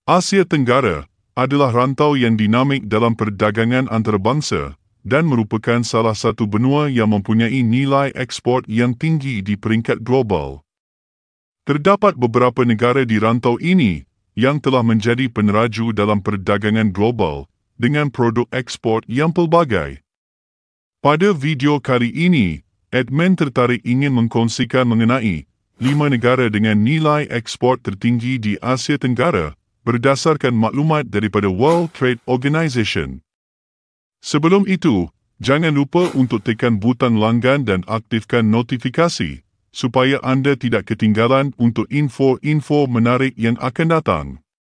Asia Tenggara adalah rantau yang dinamik dalam perdagangan antarabangsa dan merupakan salah satu benua yang mempunyai nilai ekspor yang tinggi di peringkat global. Terdapat beberapa negara di rantau ini yang telah menjadi peneraju dalam perdagangan global dengan produk ekspor yang pelbagai. Pada video kali ini, admin tertarik ingin mengkongsikan mengenai 5 negara dengan nilai ekspor tertinggi di Asia Tenggara berdasarkan maklumat daripada World Trade Organization. Sebelum itu, jangan lupa untuk tekan butang langgan dan aktifkan notifikasi supaya anda tidak ketinggalan untuk info-info menarik yang akan datang.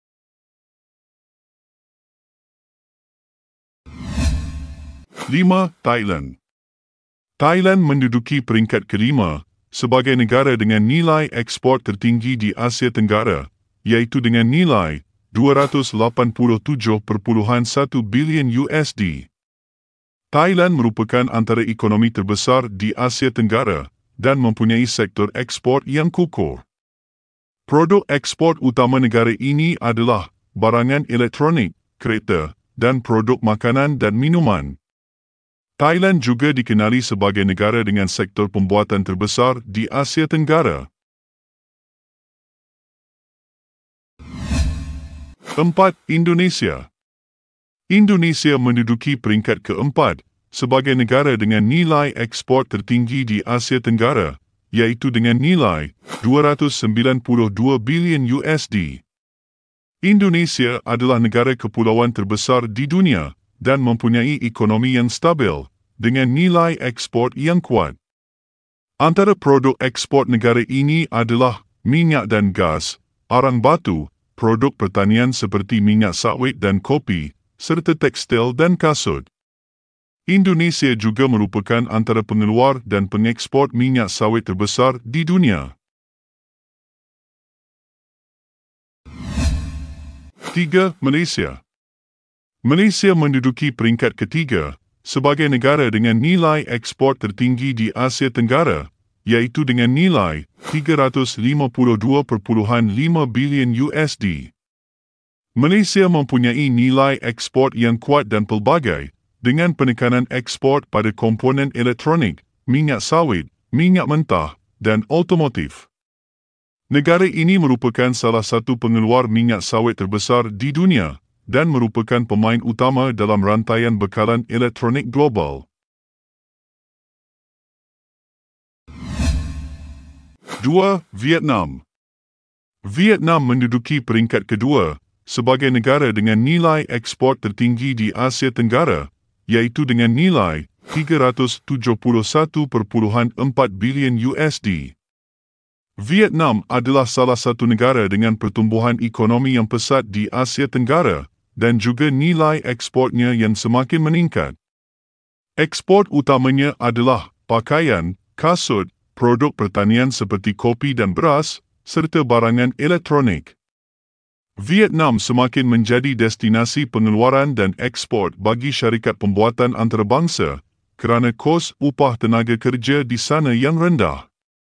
5. Thailand. Thailand menduduki peringkat kelima sebagai negara dengan nilai ekspor tertinggi di Asia Tenggara, iaitu dengan nilai $287.1 bilion USD. Thailand merupakan antara ekonomi terbesar di Asia Tenggara dan mempunyai sektor ekspor yang kukuh. Produk ekspor utama negara ini adalah barangan elektronik, kereta, dan produk makanan dan minuman. Thailand juga dikenali sebagai negara dengan sektor pembuatan terbesar di Asia Tenggara. 4. Indonesia. Indonesia menduduki peringkat keempat sebagai negara dengan nilai ekspor tertinggi di Asia Tenggara, iaitu dengan nilai $292 bilion USD. Indonesia adalah negara kepulauan terbesar di dunia dan mempunyai ekonomi yang stabil dengan nilai ekspor yang kuat. Antara produk ekspor negara ini adalah minyak dan gas, arang batu, produk pertanian seperti minyak sawit dan kopi, serta tekstil dan kasut. Indonesia juga merupakan antara pengeluar dan pengekspor minyak sawit terbesar di dunia. 3. Malaysia. Malaysia menduduki peringkat ketiga sebagai negara dengan nilai ekspor tertinggi di Asia Tenggara, iaitu dengan nilai $352.5 bilion USD. Malaysia mempunyai nilai ekspor yang kuat dan pelbagai dengan penekanan ekspor pada komponen elektronik, minyak sawit, minyak mentah dan otomotif. Negara ini merupakan salah satu pengeluar minyak sawit terbesar di dunia dan merupakan pemain utama dalam rantaian bekalan elektronik global. 2. Vietnam. Vietnam menduduki peringkat kedua sebagai negara dengan nilai ekspor tertinggi di Asia Tenggara, iaitu dengan nilai $371.4 bilion USD. Vietnam adalah salah satu negara dengan pertumbuhan ekonomi yang pesat di Asia Tenggara dan juga nilai ekspornya yang semakin meningkat. Ekspor utamanya adalah pakaian, kasut, produk pertanian seperti kopi dan beras, serta barangan elektronik. Vietnam semakin menjadi destinasi pengeluaran dan ekspor bagi syarikat pembuatan antarabangsa kerana kos upah tenaga kerja di sana yang rendah.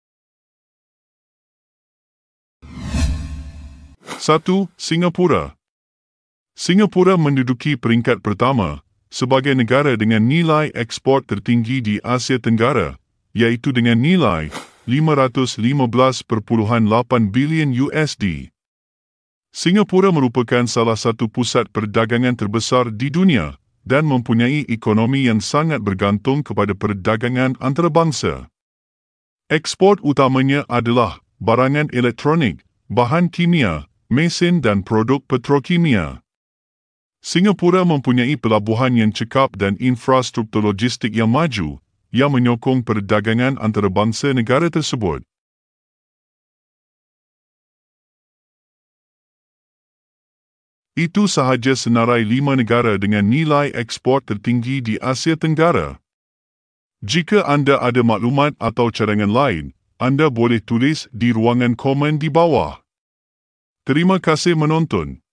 1. Singapura. Singapura menduduki peringkat pertama sebagai negara dengan nilai ekspor tertinggi di Asia Tenggara, iaitu dengan nilai $515.8 bilion USD. Singapura merupakan salah satu pusat perdagangan terbesar di dunia dan mempunyai ekonomi yang sangat bergantung kepada perdagangan antarabangsa. Ekspor utamanya adalah barangan elektronik, bahan kimia, mesin dan produk petrokimia. Singapura mempunyai pelabuhan yang cekap dan infrastruktur logistik yang maju yang menyokong perdagangan antarabangsa negara tersebut. Itu sahaja senarai 5 negara dengan nilai ekspor tertinggi di Asia Tenggara. Jika anda ada maklumat atau cadangan lain, anda boleh tulis di ruangan komen di bawah. Terima kasih menonton.